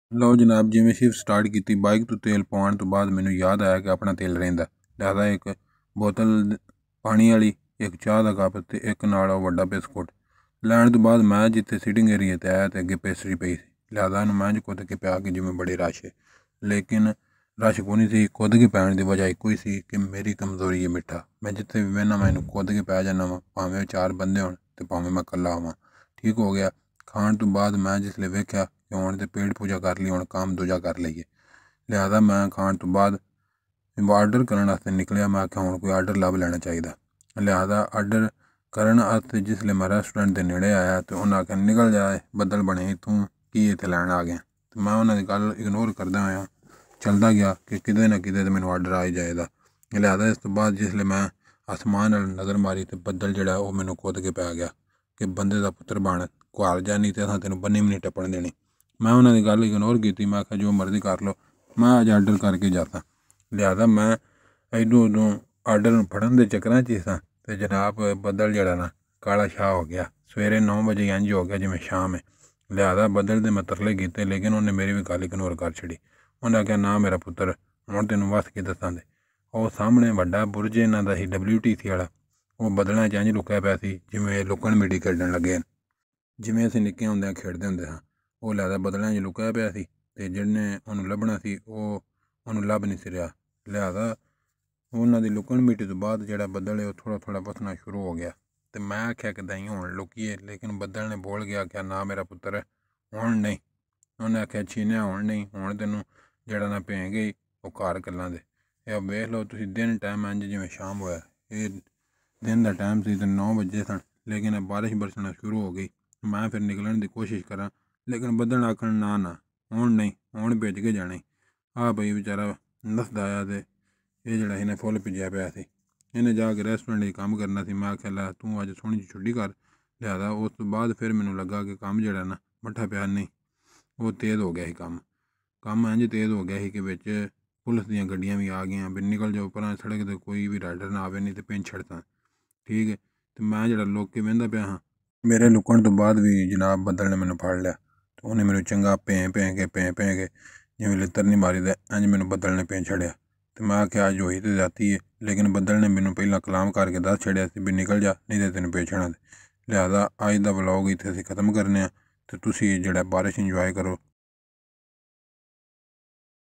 ਲਓ ਜਨਾਬ, ਜਿਵੇਂ ਸ਼ਿਫਟ ਸਟਾਰਟ ਕੀਤੀ ਬਾਈਕ ਤੋਂ ਤੇਲ ਪਾਉਣ ਤੋਂ ਬਾਅਦ ਮੈਨੂੰ ਯਾਦ ਆਇਆ ਕਿ ਆਪਣਾ ਤੇਲ ਰਹਿੰਦਾ। ਲਿਹਾਜ਼ਾ ਇੱਕ ਬੋਤਲ ਪਾਣੀ ਵਾਲੀ, ਇੱਕ ਚਾਹ ਦਾ ਕੱਪ ਤੇ ਇੱਕ ਨਾਲ ਉਹ ਵੱਡਾ ਬਿਸਕੁਟ ਲੈਣ ਤੋਂ ਬਾਅਦ ਮੈਂ ਜਿੱਥੇ ਸਿਟਿੰਗ ਏਰੀਏ 'ਤੇ ਆਇਆ ਤੇ ਅੱਗੇ ਪੇਸਟਰੀ ਪਈ ਸੀ। ਲਿਹਾਜ਼ਾ ਇਹਨੂੰ ਮੈਂ ਕੁੱਦ ਕੇ ਪਿਆ ਕਿ ਜਿਵੇਂ ਬੜੇ ਰਸ਼ ਹੈ, ਲੇਕਿਨ ਰਸ਼ ਕੋਈ ਨਹੀਂ ਸੀ। ਕੁੱਦ ਕੇ ਪੈਣ ਦੀ ਵਜ੍ਹਾ ਇੱਕੋ ਹੀ ਸੀ ਕਿ ਮੇਰੀ ਕਮਜ਼ੋਰੀ ਹੈ ਮਿੱਠਾ। ਮੈਂ ਜਿੱਥੇ ਵੀ ਬਹਿਨਾ ਮੈਂ ਇਹਨੂੰ ਕੁੱਦ ਕੇ ਪੈ ਜਾਂਦਾ ਵਾਂ, ਭਾਵੇਂ 4 ਬੰਦੇ ਹੋਣ ਤੇ ਭਾਵੇਂ ਮੈਂ ਇਕੱਲਾ ਆਵਾਂ। ਠੀਕ ਹੋ ਗਿਆ। ਖਾਣ ਤੋਂ ਬਾਅਦ ਮੈਂ ਜਿਸਲੇ ਵੇਖਿਆ ਕਿ ਹੁਣ ਤੇ ਪੇਟ ਪੂਜਾ ਕਰ ਲਈ, ਹੁਣ ਕੰਮ ਦੂਜਾ ਕਰ ਲਈਏ। ਲਿਹਾਜ਼ਾ ਮੈਂ ਖਾਣ ਤੋਂ ਬਾਅਦ ਆਰਡਰ ਕਰਨ ਵਾਸਤੇ ਨਿਕਲਿਆ। ਮੈਂ ਆਖਿਆ ਹੁਣ ਕੋਈ ਆਰਡਰ ਲੱਭ ਲੈਣਾ ਚਾਹੀਦਾ। ਲਿਹਾਜ਼ਾ ਆਰਡਰ ਕਰਨ ਵਾਸਤੇ ਜਿਸਲੇ ਮੈਂ ਰੈਸਟੋਰੈਂਟ ਦੇ ਨੇੜੇ ਆਇਆ ਤੇ ਉਹਨਾਂ ਆਖਿਆ ਨਿਕਲ ਜਾਏ, ਬੱਦਲ ਬਣੇ, ਤੂੰ ਕੀ ਇੱਥੇ ਲੈਣ ਆ ਗਿਆ। ਤੇ ਮੈਂ ਉਹਨਾਂ ਦੀ ਗੱਲ ਇਗਨੋਰ ਕਰਦਾ ਹੋਇਆ ਚੱਲਦਾ ਗਿਆ ਕਿ ਕਿਤੇ ਨਾ ਕਿਤੇ ਤੇ ਮੈਨੂੰ ਆਰਡਰ ਆ ਹੀ ਜਾਏਗਾ। ਲਿਹਾਜ਼ਾ ਇਸ ਤੋਂ ਬਾਅਦ ਜਿਸਲੇ ਮੈਂ ਅਸਮਾਨ ਨਾਲ ਨਜ਼ਰ ਮਾਰੀ ਤੇ ਬੱਦਲ ਜਿਹੜਾ ਉਹ ਮੈਨੂੰ ਕੁੱਦ ਕੇ ਪੈ ਗਿਆ ਕਿ ਬੰਦੇ ਦਾ ਪੁੱਤਰ ਬਣ, ਘਰ ਜਾ, ਨਹੀਂ ਤੇ ਅਸਾਂ ਤੈਨੂੰ ਬੰਨੀ ਵੀ ਨਹੀਂ ਟੱਪਣ ਦੇਣੀ। ਮੈਂ ਉਹਨਾਂ ਦੀ ਗੱਲ ਇਗਨੋਰ ਕੀਤੀ। ਮੈਂ ਆਖਿਆ ਜੋ ਮਰਜ਼ੀ ਕਰ ਲਓ, ਮੈਂ ਅੱਜ ਆਰਡਰ ਕਰਕੇ ਜਾਂਦਾ। ਲਿਹਾਜ਼ਾ ਮੈਂ ਇੱਧਰੋਂ ਉਦੋਂ ਆਰਡਰ ਨੂੰ ਫੜਨ ਦੇ ਚੱਕਰਾਂ 'ਚ ਹੀ ਸਾਂ ਤੇ ਜਨਾਬ ਬੱਦਲ ਜਿਹੜਾ ਨਾ ਕਾਲਾ ਸ਼ਾਹ ਹੋ ਗਿਆ। ਸਵੇਰੇ 9 ਵਜੇ ਇੰਝ ਹੋ ਗਿਆ ਜਿਵੇਂ ਸ਼ਾਮ ਹੈ। ਲਿਹਾਜ਼ਾ ਬੱਦਲ ਦੇ ਮੈਂ ਤਰਲੇ ਕੀਤੇ, ਲੇਕਿਨ ਉਹਨੇ ਮੇਰੀ ਵੀ ਗੱਲ ਇਗਨੋਰ ਕਰ ਛੱਡੀ। ਉਹਨੇ ਆਖਿਆ ਨਾ ਮੇਰਾ ਪੁੱਤਰ, ਹੁਣ ਤੈਨੂੰ ਵਸ ਕੇ ਦੱਸਾਂ ਦੇ। ਉਹ ਸਾਹਮਣੇ ਵੱਡਾ ਬੁਰਜ ਇਹਨਾਂ ਦਾ ਸੀ, WTC ਵਾਲਾ, ਉਹ ਬੱਦਲਾਂ 'ਚ ਇੰਝ ਲੁਕਿਆ ਪਿਆ ਸੀ ਜਿਵੇਂ ਲੁਕਣ ਮਿੱਟੀ ਖੇਡਣ ਲੱਗੇ। ਜਿਵੇਂ ਅਸੀਂ ਨਿੱਕੇ ਹੁੰਦਿਆਂ ਖੇਡਦੇ ਹੁੰਦੇ ਹਾਂ। ਉਹ ਲਿਹਾਜ਼ਾ ਬੱਦਲਾਂ 'ਚ ਲੁਕਿਆ ਪਿਆ ਸੀ ਤੇ ਜਿਹਨੇ ਉਹਨੂੰ ਲੱਭਣਾ ਸੀ ਉਹ ਉਹਨੂੰ ਲੱਭ ਨਹੀਂ ਸੀ ਰਿਹਾ। ਲਿਹਾਜ਼ਾ ਉਹਨਾਂ ਦੀ ਲੁਕਣ ਮਿੱਟੀ ਤੋਂ ਬਾਅਦ ਜਿਹੜਾ ਬੱਦਲ ਹੈ ਉਹ ਥੋੜ੍ਹਾ ਥੋੜ੍ਹਾ ਵਸਣਾ ਸ਼ੁਰੂ ਹੋ ਗਿਆ। ਤੇ ਮੈਂ ਆਖਿਆ ਕਿ ਦਈ ਹੁਣ ਲੁਕੀਏ, ਲੇਕਿਨ ਬੱਦਲ ਨੇ ਬੋਲ ਗਿਆ ਕਿ ਨਾ ਮੇਰਾ ਪੁੱਤਰ ਹੁਣ ਨਹੀਂ। ਉਹਨੇ ਆਖਿਆ ਛੀਨਿਆ ਹੁਣ ਨਹੀਂ, ਹੁਣ ਤੈਨੂੰ ਜਿਹੜਾ ਨਾ ਭੇਂ ਗਈ ਉਹ ਘਰ ਗੱਲਾਂ ਦੇ। ਇਹ ਵੇਖ ਲਓ ਤੁਸੀਂ, ਦਿਨ ਟਾਈਮ ਇੰਝ ਜਿਵੇਂ ਸ਼ਾਮ ਹੋਇਆ। ਇਹ ਦਿਨ ਦਾ ਟਾਈਮ ਸੀ ਤੇ 9 ਵਜੇ ਸਨ, ਲੇਕਿਨ ਬਾਰਿਸ਼ ਬਰਸਣਾ ਸ਼ੁਰੂ ਹੋ ਗਈ। ਮੈਂ ਫਿਰ ਨਿਕਲਣ ਦੀ ਕੋਸ਼ਿਸ਼ ਕਰਾਂ, ਲੇਕਿਨ ਬੱਦਲ ਆਖਣ ਨਾ ਨਾ ਹੁਣ ਨਹੀਂ, ਹੁਣ ਭਿੱਜ ਕੇ ਜਾਣਾ। ਆਹ ਬਈ ਵਿਚਾਰਾ ਨੱਸਦਾ ਆਇਆ ਤੇ ਇਹ ਜਿਹੜਾ ਇਹਨੇ ਫੁੱਲ ਭਿੱਜਿਆ ਪਿਆ ਸੀ। ਇਹਨੇ ਜਾ ਕੇ ਰੈਸਟੋਰੈਂਟ 'ਚ ਕੰਮ ਕਰਨਾ ਸੀ। ਮੈਂ ਆਖਿਆ ਲੈ ਤੂੰ ਅੱਜ ਸੋਹਣੀ ਜਿਹੀ ਛੁੱਟੀ ਕਰ। ਲਿਹਾਜ਼ਾ ਉਸ ਤੋਂ ਬਾਅਦ ਫਿਰ ਮੈਨੂੰ ਲੱਗਾ ਕਿ ਕੰਮ ਜਿਹੜਾ ਨਾ ਮੱਠਾ ਪਿਆ ਨਹੀਂ, ਉਹ ਤੇਜ਼ ਹੋ ਗਿਆ ਸੀ। ਕੰਮ ਇੰਝ ਤੇਜ਼ ਹੋ ਗਿਆ ਸੀ ਕਿ ਵਿੱਚ ਪੁਲਿਸ ਦੀਆਂ ਗੱਡੀਆਂ ਵੀ ਆ ਗਈਆਂ ਵੀ ਨਿਕਲ ਜਾਓ ਪਰਾਂ ਸੜਕ 'ਤੇ, ਕੋਈ ਵੀ ਰਾਈਡਰ ਨਾ ਆਵੇ, ਨਹੀਂ ਤੇ ਪਿੰਡ ਛੱਡਤਾਂ। ਠੀਕ ਹੈ। ਤੇ ਮੈਂ ਜਿਹੜਾ ਲੋਕ ਕੇ ਵਹਿੰਦਾ ਪਿਆ ਹਾਂ, ਮੇਰੇ ਲੁਕਣ ਤੋਂ ਬਾਅਦ ਵੀ ਜਨਾਬ ਬੱਦਲ ਨੇ ਮੈਨੂੰ ਫੜ ਲਿਆ ਤੇ ਉਹਨੇ ਮੈਨੂੰ ਚੰਗਾ ਭੇਂ ਕੇ ਜਿਵੇਂ ਲਿੱਤਰ ਨਹੀਂ ਮਾਰੀ ਦਾ ਇੰਝ ਮੈਨੂੰ ਬੱਦਲ ਨੇ ਭੇਂ ਛੜਿਆ। ਤੇ ਮੈਂ ਆਖਿਆ ਅੱਜ ਹੋਈ ਤੇ ਜਾਤੀ ਹੈ, ਲੇਕਿਨ ਬੱਦਲ ਨੇ ਮੈਨੂੰ ਪਹਿਲਾਂ ਕਲਾਮ ਕਰਕੇ ਦੱਸ ਛੜਿਆ ਸੀ ਵੀ ਨਿਕਲ ਜਾ, ਨਹੀਂ ਤੇ ਤੈਨੂੰ ਭੇਜਣਾ। ਲਿਹਾਜ਼ਾ ਅੱਜ ਦਾ ਵਲੌਗ ਇੱਥੇ ਅਸੀਂ ਖ਼ਤਮ ਕਰਨੇ ਆ ਤੇ ਤੁਸੀਂ ਜਿਹੜਾ ਬਾਰਿਸ਼ ਇੰਜੋਏ ਕਰੋ।